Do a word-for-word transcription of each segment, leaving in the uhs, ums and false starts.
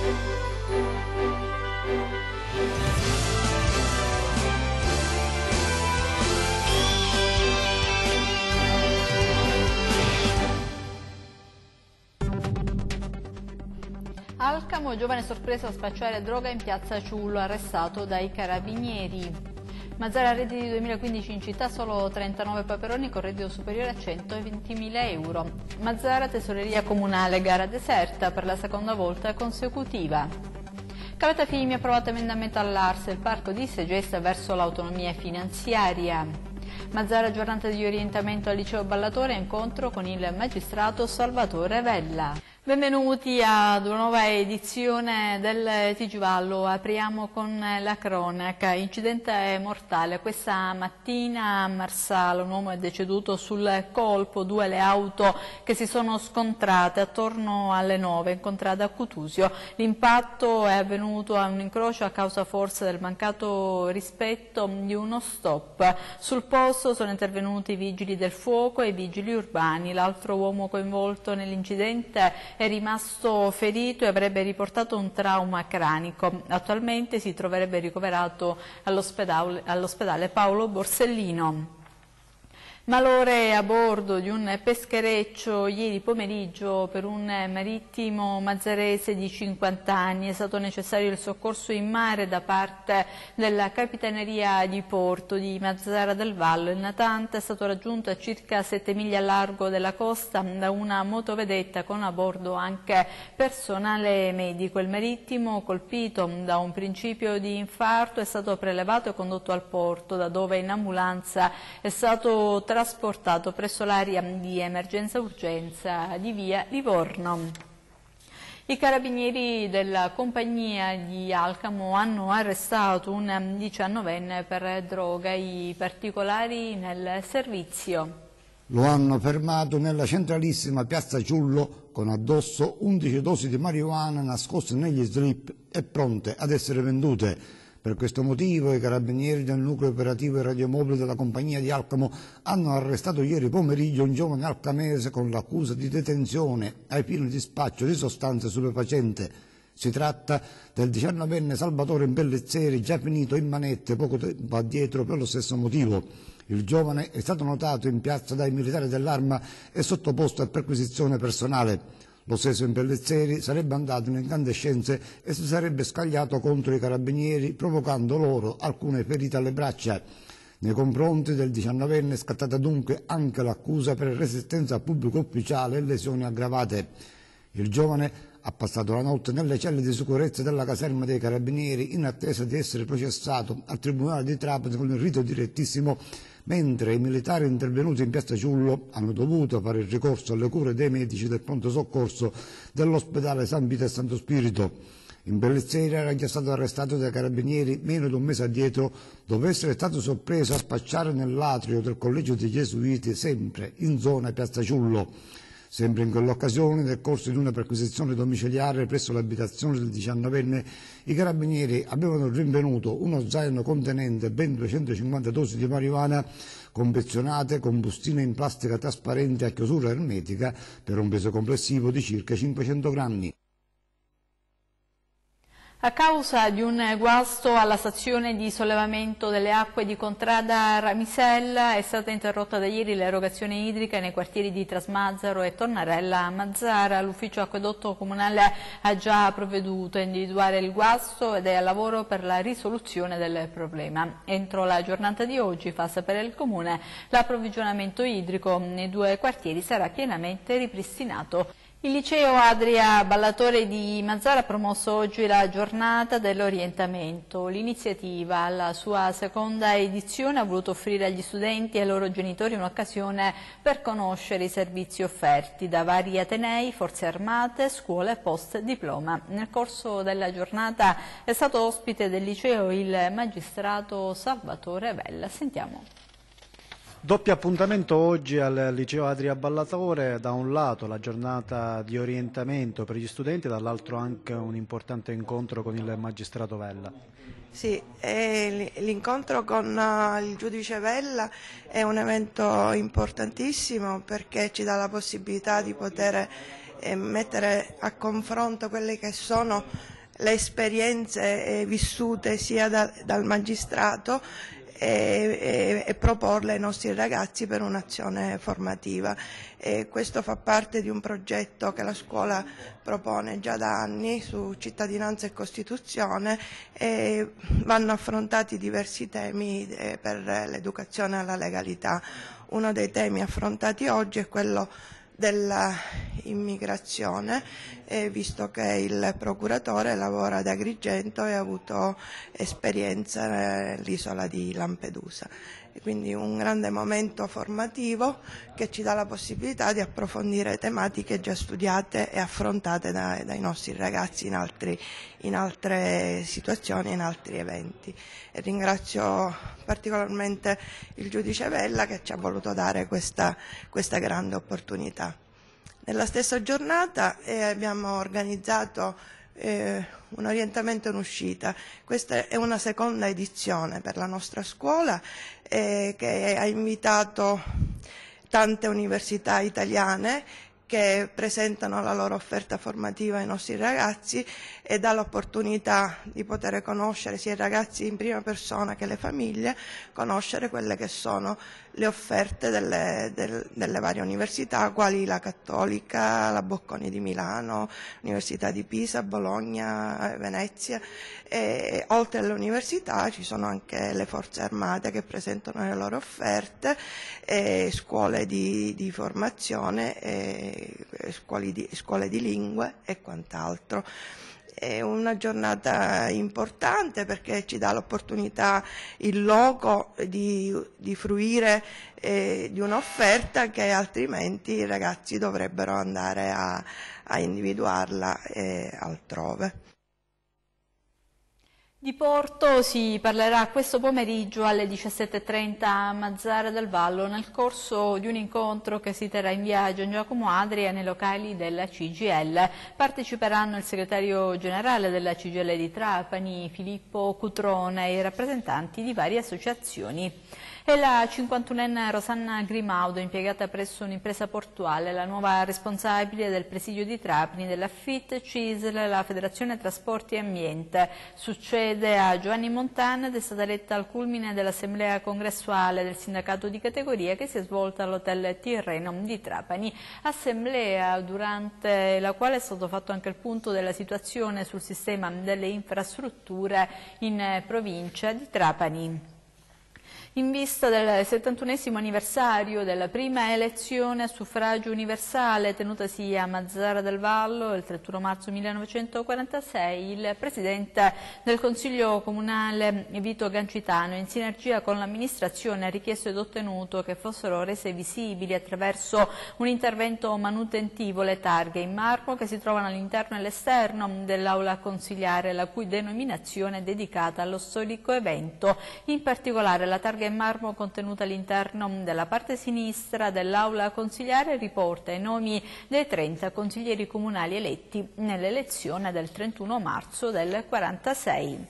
Alcamo, giovane sorpreso a spacciare droga in piazza Ciullo, arrestato dai carabinieri. Mazzara redditi duemilaquindici in città, solo trentanove peperoni con reddito superiore a centoventimila euro. Mazzara, tesoreria comunale, gara deserta per la seconda volta consecutiva. Calatafimi, approvato emendamento all'A R S E, il parco di Segesta verso l'autonomia finanziaria. Mazzara, giornata di orientamento al liceo Ballatore, incontro con il magistrato Salvatore Vella. Benvenuti ad una nuova edizione del T G Vallo. Apriamo con la cronaca. Incidente mortale questa mattina a Marsala, un uomo è deceduto sul colpo, due le auto che si sono scontrate attorno alle nove in contrada Cutusio. L'impatto è avvenuto a un incrocio a causa forse del mancato rispetto di uno stop. Sul posto sono intervenuti i vigili del fuoco e i vigili urbani. L'altro uomo coinvolto nell'incidente è rimasto ferito e avrebbe riportato un trauma cranico. Attualmente si troverebbe ricoverato all'ospedale all'ospedale Paolo Borsellino. Malore a bordo di un peschereccio ieri pomeriggio per un marittimo mazzarese di cinquanta anni. È stato necessario il soccorso in mare da parte della Capitaneria di Porto di Mazzara del Vallo. Il natante è stato raggiunto a circa sette miglia a largo della costa da una motovedetta con a bordo anche personale medico. Il marittimo, colpito da un principio di infarto, è stato prelevato e condotto al porto, da dove in ambulanza è stato trasportato presso l'area di emergenza-urgenza di via Livorno. I carabinieri della compagnia di Alcamo hanno arrestato un diciannovenne per droga, i particolari nel servizio. Lo hanno fermato nella centralissima piazza Ciullo con addosso undici dosi di marijuana nascoste negli slip e pronte ad essere vendute. Per questo motivo i carabinieri del nucleo operativo e radiomobile della compagnia di Alcamo hanno arrestato ieri pomeriggio un giovane alcamese con l'accusa di detenzione ai fini di spaccio di sostanze stupefacenti. Si tratta del diciannovenne Salvatore Impellizzeri, già finito in manette poco tempo addietro per lo stesso motivo. Il giovane è stato notato in piazza dai militari dell'Arma e sottoposto a perquisizione personale. Lo stesso Impellizzeri sarebbe andato in incandescenze e si sarebbe scagliato contro i carabinieri, provocando loro alcune ferite alle braccia. Nei confronti del diciannovenne è scattata dunque anche l'accusa per resistenza a pubblico ufficiale e lesioni aggravate. Il giovane ha passato la notte nelle celle di sicurezza della caserma dei carabinieri in attesa di essere processato al Tribunale di Trapani con il rito direttissimo, mentre i militari intervenuti in piazza Ciullo hanno dovuto fare il ricorso alle cure dei medici del pronto soccorso dell'ospedale San Vito e Santo Spirito. Impellizzeri era già stato arrestato dai carabinieri meno di un mese addietro, dopo essere stato sorpreso a spacciare nell'atrio del collegio dei Gesuiti, sempre in zona piazza Ciullo. Sempre in quell'occasione, nel corso di una perquisizione domiciliare presso l'abitazione del diciannovenne, i carabinieri avevano rinvenuto uno zaino contenente ben duecentocinquanta dosi di marijuana confezionate con bustine in plastica trasparente a chiusura ermetica per un peso complessivo di circa cinquecento grammi. A causa di un guasto alla stazione di sollevamento delle acque di contrada Ramisella è stata interrotta da ieri l'erogazione idrica nei quartieri di Trasmazzaro e Tornarella a Mazzara. L'ufficio acquedotto comunale ha già provveduto a individuare il guasto ed è al lavoro per la risoluzione del problema. Entro la giornata di oggi, fa sapere il Comune, l'approvvigionamento idrico nei due quartieri sarà pienamente ripristinato. Il liceo Adria Ballatore di Mazzara ha promosso oggi la giornata dell'orientamento. L'iniziativa, alla sua seconda edizione, ha voluto offrire agli studenti e ai loro genitori un'occasione per conoscere i servizi offerti da vari atenei, forze armate, scuole post diploma. Nel corso della giornata è stato ospite del liceo il magistrato Salvatore Vella. Sentiamo. Doppio appuntamento oggi al liceo Adria Ballatore, da un lato la giornata di orientamento per gli studenti, dall'altro anche un importante incontro con il magistrato Vella. Sì, l'incontro con il giudice Vella è un evento importantissimo perché ci dà la possibilità di poter mettere a confronto quelle che sono le esperienze eh, vissute sia da, dal magistrato E, e, e proporle ai nostri ragazzi per un'azione formativa. E questo fa parte di un progetto che la scuola propone già da anni su cittadinanza e Costituzione, e vanno affrontati diversi temi eh, per l'educazione alla legalità. Uno dei temi affrontati oggi è quello dell'immigrazione, eh, visto che il procuratore lavora ad Agrigento e ha avuto esperienza nell'isola di Lampedusa. E quindi un grande momento formativo che ci dà la possibilità di approfondire tematiche già studiate e affrontate da, dai nostri ragazzi in, altri, in altre situazioni, in altri eventi. E ringrazio particolarmente il giudice Vella che ci ha voluto dare questa, questa grande opportunità. Nella stessa giornata eh, abbiamo organizzato eh, un orientamento e un'uscita. Questa è una seconda edizione per la nostra scuola eh, che ha invitato tante università italiane che presentano la loro offerta formativa ai nostri ragazzi e dà l'opportunità di poter conoscere sia i ragazzi in prima persona che le famiglie, conoscere quelle che sono le offerte delle, del, delle varie università, quali la Cattolica, la Bocconi di Milano, l'Università di Pisa, Bologna, Venezia. E oltre alle università ci sono anche le forze armate che presentano le loro offerte, e scuole di, di formazione, e scuole di, scuole di lingue e quant'altro. È una giornata importante perché ci dà l'opportunità, il loco, di, di fruire eh, di un'offerta che altrimenti i ragazzi dovrebbero andare a, a individuarla eh, altrove. Di Porto si parlerà questo pomeriggio alle diciassette e trenta a Mazara del Vallo nel corso di un incontro che si terrà in via Gian Giacomo Adria nei locali della C G I L. Parteciperanno il segretario generale della C G I L di Trapani, Filippo Cutrone, e i rappresentanti di varie associazioni. E la cinquantunenne Rosanna Grimaudo, impiegata presso un'impresa portuale, la nuova responsabile del presidio di Trapani della F I T C I S L, la Federazione Trasporti e Ambiente. Succede a Giovanni Montana ed è stata eletta al culmine dell'assemblea congressuale del sindacato di categoria che si è svolta all'hotel Tirreno di Trapani. Assemblea durante la quale è stato fatto anche il punto della situazione sul sistema delle infrastrutture in provincia di Trapani. In vista del settantunesimo anniversario della prima elezione a suffragio universale tenutasi a Mazara del Vallo il trentuno marzo millenovecentoquarantasei, il Presidente del Consiglio Comunale Vito Gancitano, in sinergia con l'amministrazione, ha richiesto ed ottenuto che fossero rese visibili attraverso un intervento manutentivo le targhe in marmo che si trovano all'interno e all'esterno dell'aula consiliare, la cui denominazione è dedicata allo storico evento. In particolare la targa in marmo contenuta all'interno della parte sinistra dell'aula consiliare riporta i nomi dei trenta consiglieri comunali eletti nell'elezione del trentuno marzo del quarantasei.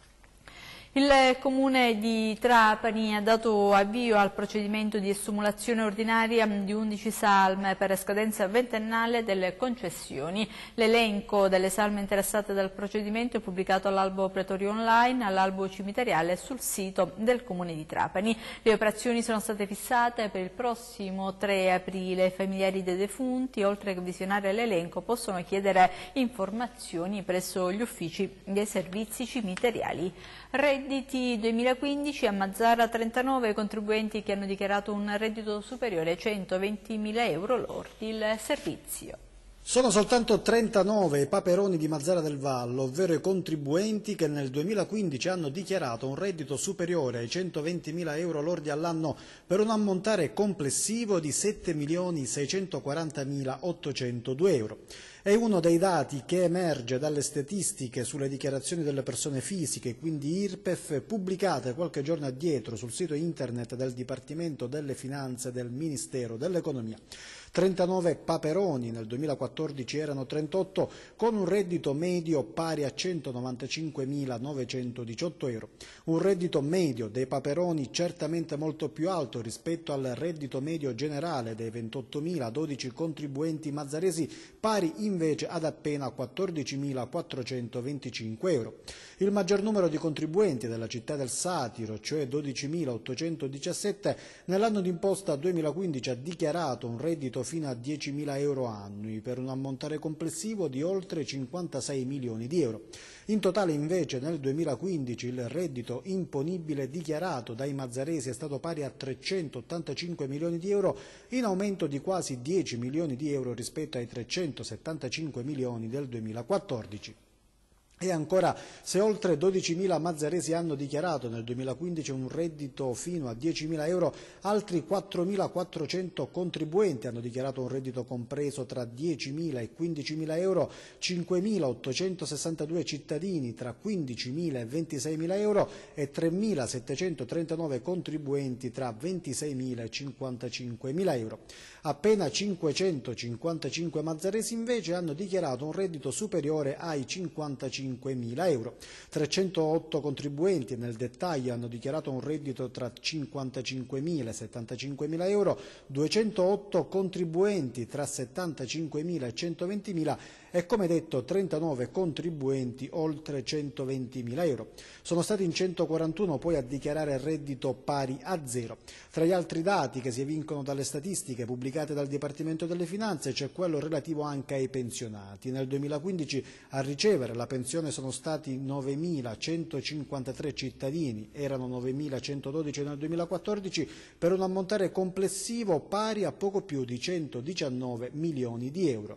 Il Comune di Trapani ha dato avvio al procedimento di estumulazione ordinaria di undici salme per scadenza ventennale delle concessioni. L'elenco delle salme interessate dal procedimento è pubblicato all'albo pretorio online, all'albo cimiteriale e sul sito del Comune di Trapani. Le operazioni sono state fissate per il prossimo tre aprile. I familiari dei defunti, oltre che visionare l'elenco, possono chiedere informazioni presso gli uffici dei servizi cimiteriali. Redditi duemilaquindici, a Mazara trentanove contribuenti che hanno dichiarato un reddito superiore ai centoventimila euro lordi. Il servizio. Sono soltanto trentanove i paperoni di Mazara del Vallo, ovvero i contribuenti che nel duemilaquindici hanno dichiarato un reddito superiore ai centoventimila euro lordi all'anno per un ammontare complessivo di sette milioni seicentoquarantamila ottocentodue euro. È uno dei dati che emerge dalle statistiche sulle dichiarazioni delle persone fisiche, quindi I R P E F, pubblicate qualche giorno addietro sul sito internet del Dipartimento delle Finanze del Ministero dell'Economia. trentanove paperoni, nel duemilaquattordici erano trentotto, con un reddito medio pari a centonovantacinquemilanovecentodiciotto euro. Un reddito medio dei paperoni certamente molto più alto rispetto al reddito medio generale dei ventottomila contribuenti mazzaresi, pari invece ad appena quattordicimilaquattrocentoventicinque euro. Il maggior numero di contribuenti della città del Satiro, cioè dodicimilaottocentodiciassette, nell'anno d'imposta duemilaquindici ha dichiarato un reddito fino a diecimila euro annui, per un ammontare complessivo di oltre cinquantasei milioni di euro. In totale invece nel duemilaquindici il reddito imponibile dichiarato dai mazzaresi è stato pari a trecentottantacinque milioni di euro, in aumento di quasi dieci milioni di euro rispetto ai trecentosettantacinque milioni del duemilaquattordici. E ancora, se oltre dodicimila mazzaresi hanno dichiarato nel duemilaquindici un reddito fino a diecimila euro, altri quattromilaquattrocento contribuenti hanno dichiarato un reddito compreso tra diecimila e quindicimila euro, cinquemilaottocentosessantadue cittadini tra quindicimila e ventiseimila euro e tremilasettecentotrentanove contribuenti tra ventiseimila e cinquantacinquemila euro. Appena cinquecentocinquantacinque mazzaresi invece hanno dichiarato un reddito superiore ai cinquantacinquemila euro. trecentootto contribuenti nel dettaglio hanno dichiarato un reddito tra cinquantacinquemila e settantacinquemila euro, duecentootto contribuenti tra settantacinquemila e centoventimila e, come detto, trentanove contribuenti oltre centoventimila euro. Sono stati in centoquarantuno poi a dichiarare reddito pari a zero. Tra gli altri dati che si evincono dalle statistiche pubblicate dal Dipartimento delle Finanze c'è quello relativo anche ai pensionati. Nel duemilaquindici a ricevere la pensione sono stati novemilacentocinquantatré cittadini, erano novemilacentododici nel duemilaquattordici, per un ammontare complessivo pari a poco più di centodiciannove milioni di euro.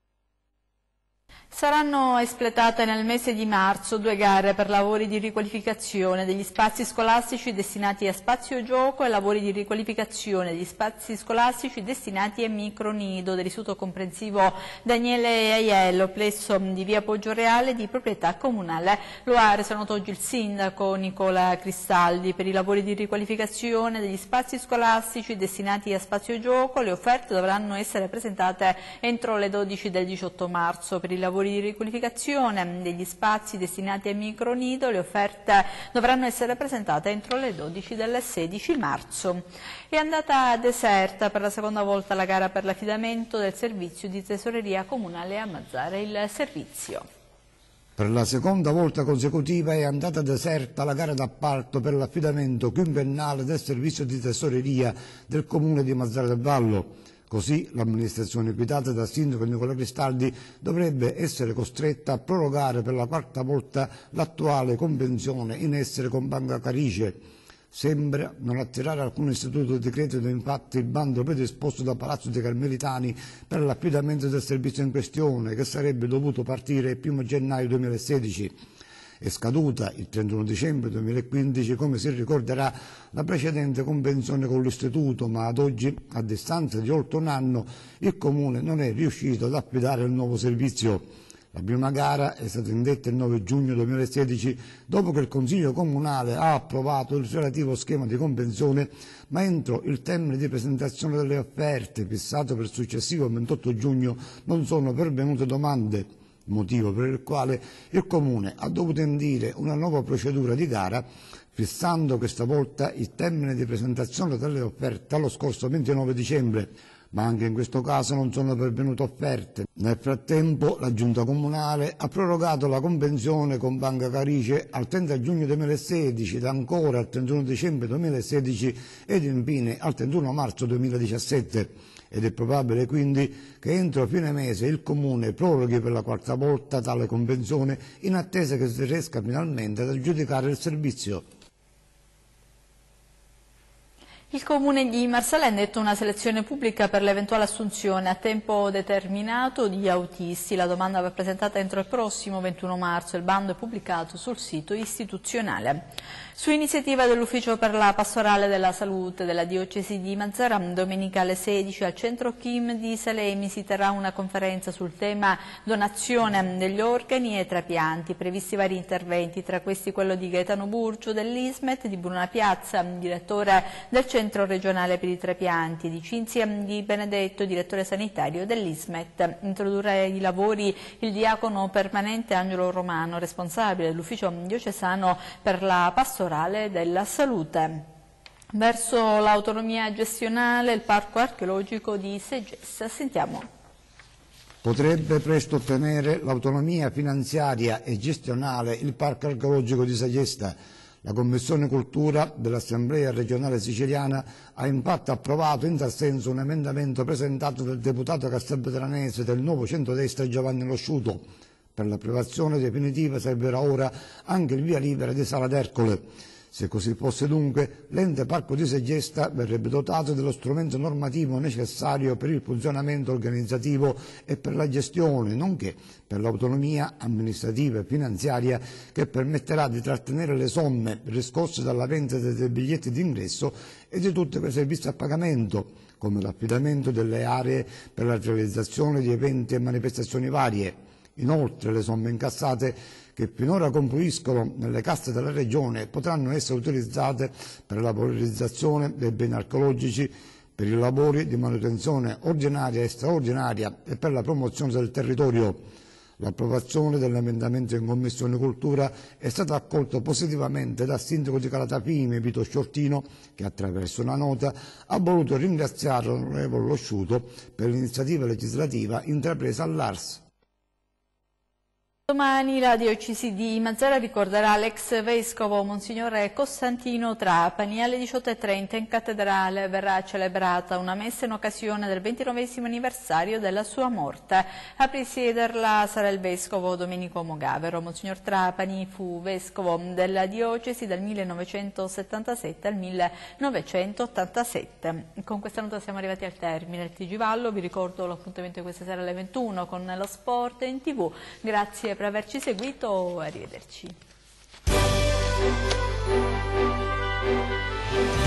Saranno espletate nel mese di marzo due gare per lavori di riqualificazione degli spazi scolastici destinati a spazio gioco e lavori di riqualificazione degli spazi scolastici destinati a micronido dell'Istituto Comprensivo Daniele Aiello, plesso di via Poggioreale di proprietà comunale. Lo ha reso noto oggi il sindaco Nicola Cristaldi. Per i lavori di riqualificazione degli spazi scolastici destinati a spazio gioco le offerte dovranno essere presentate entro le dodici del diciotto marzo. Per i lavori di riqualificazione degli spazi destinati a micronido le offerte dovranno essere presentate entro le dodici del sedici marzo. È andata deserta per la seconda volta la gara per l'affidamento del servizio di tesoreria comunale a Mazara. Il servizio. Per la seconda volta consecutiva è andata deserta la gara d'appalto per l'affidamento quinquennale del servizio di tesoreria del comune di Mazara del Vallo. Così l'amministrazione guidata dal sindaco Nicola Cristaldi dovrebbe essere costretta a prorogare per la quarta volta l'attuale convenzione in essere con Banca Carige. Sembra non attirare alcun istituto di credito infatti il bando predisposto da Palazzo dei Carmelitani per l'affidamento del servizio in questione, che sarebbe dovuto partire il primo gennaio duemilasedici. È scaduta il trentuno dicembre duemilaquindici, come si ricorderà, la precedente convenzione con l'Istituto, ma ad oggi, a distanza di oltre un anno, il Comune non è riuscito ad affidare il nuovo servizio. La prima gara è stata indetta il nove giugno duemilasedici, dopo che il Consiglio Comunale ha approvato il relativo schema di convenzione, ma entro il termine di presentazione delle offerte, fissato per il successivo ventotto giugno, non sono pervenute domande. Motivo per il quale il Comune ha dovuto indire una nuova procedura di gara, fissando questa volta il termine di presentazione delle offerte allo scorso ventinove dicembre, ma anche in questo caso non sono pervenute offerte. Nel frattempo la Giunta Comunale ha prorogato la convenzione con Banca Carige al trenta giugno duemilasedici ed ancora al trentuno dicembre duemilasedici ed infine al trentuno marzo duemiladiciassette. Ed è probabile quindi che entro fine mese il Comune proroghi per la quarta volta tale convenzione in attesa che si riesca finalmente ad aggiudicare il servizio. Il Comune di Marsala ha indetto una selezione pubblica per l'eventuale assunzione a tempo determinato di autisti. La domanda va presentata entro il prossimo ventuno marzo. Il bando è pubblicato sul sito istituzionale. Su iniziativa dell'Ufficio per la Pastorale della Salute della Diocesi di Mazara, domenica alle sedici al Centro K I M di Salemi si terrà una conferenza sul tema donazione degli organi e trapianti. Previsti vari interventi, tra questi quello di Gaetano Burgio dell'Ismet, di Bruna Piazza, direttore del Centro centro regionale per i trapianti di Cinzia Di Benedetto, direttore sanitario dell'I S M E T. Introdurre i lavori il diacono permanente Angelo Romano, responsabile dell'ufficio diocesano per la pastorale della salute. Verso l'autonomia gestionale, il parco archeologico di Segesta. Sentiamo. Potrebbe presto ottenere l'autonomia finanziaria e gestionale il parco archeologico di Segesta. La Commissione Cultura dell'Assemblea regionale siciliana ha infatti approvato in tal senso un emendamento presentato dal deputato castelvetranese del Nuovo Centrodestra Giovanni Losciuto. Per l'approvazione definitiva servirà ora anche il via libera di Sala d'Ercole. Se così fosse dunque, l'ente Parco di Segesta verrebbe dotato dello strumento normativo necessario per il funzionamento organizzativo e per la gestione, nonché per l'autonomia amministrativa e finanziaria che permetterà di trattenere le somme riscosse dalla vendita dei biglietti d'ingresso e di tutti quei servizi a pagamento, come l'affidamento delle aree per la realizzazione di eventi e manifestazioni varie. Inoltre le somme incassate che finora confluiscono nelle casse della Regione potranno essere utilizzate per la valorizzazione dei beni archeologici, per i lavori di manutenzione ordinaria e straordinaria e per la promozione del territorio. L'approvazione dell'emendamento in Commissione Cultura è stata accolta positivamente dal sindaco di Calatapimi, Vito Sciortino, che attraverso una nota ha voluto ringraziare l'onorevole Losciuto per l'iniziativa legislativa intrapresa all'A R S. Domani la diocesi di Mazara ricorderà l'ex vescovo Monsignore Costantino Trapani. Alle diciotto e trenta in cattedrale verrà celebrata una messa in occasione del ventinovesimo anniversario della sua morte. A presiederla sarà il vescovo Domenico Mogavero. Monsignor Trapani fu vescovo della diocesi dal millenovecentosettantasette al millenovecentottantasette. Con questa nota siamo arrivati al termine. Il T G Vallo, vi ricordo l'appuntamento di questa sera alle ventuno con lo sport in tv. Grazie per averci seguito, arrivederci.